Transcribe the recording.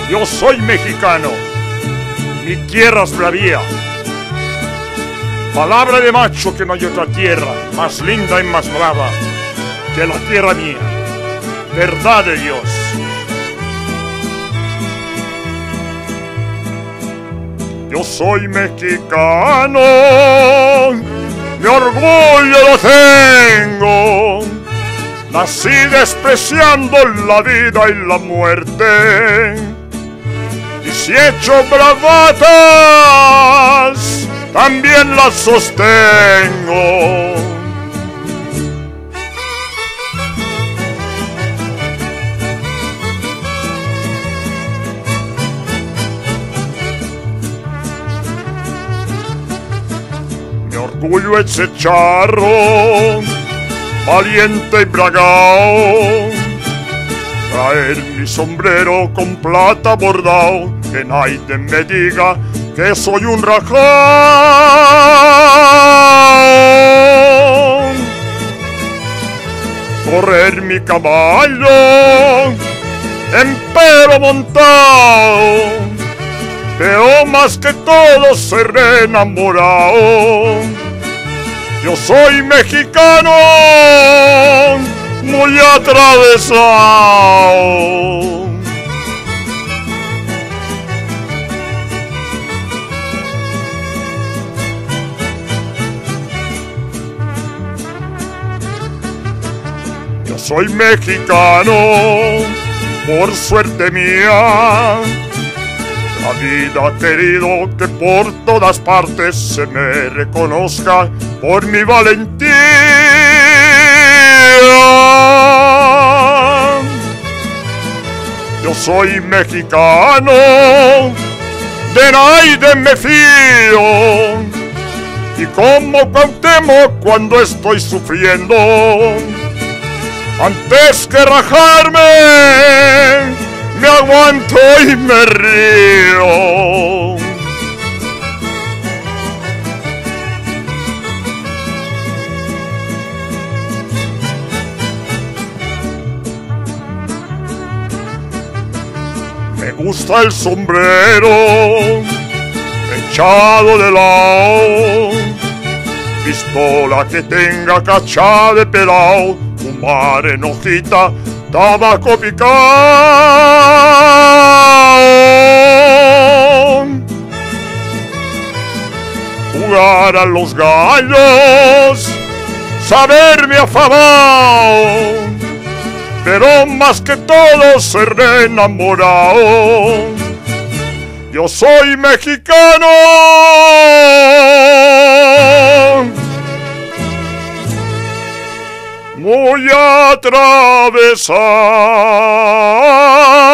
Yo soy mexicano, mi tierra es bravía. Palabra de macho que no hay otra tierra más linda y más brava que la tierra mía. Verdad de Dios. Yo soy mexicano, mi orgullo lo tengo. Nací despreciando la vida y la muerte, y si he hecho bravatas, también las sostengo. Mi orgullo es ese charro, valiente y bragao, traer mi sombrero con plata bordado, que nadie me diga que soy un rajón. Correr mi caballo, empero montado, veo más que todo ser enamorado. Yo soy mexicano, muy atravesado. Yo soy mexicano, por suerte mía. La vida ha querido que por todas partes se me reconozca por mi valentía. Yo soy mexicano, de nadie me fío, y como Cuauhtémoc cuando estoy sufriendo, antes que rajarme, me aguanto y me río. Me gusta el sombrero echado de lado, pistola que tenga cacha de pelao, fumar en hojita, tabaco picado, jugar a los gallos, saberme afamado, pero más que todo ser enamorado. Yo soy mexicano, muy atravesado.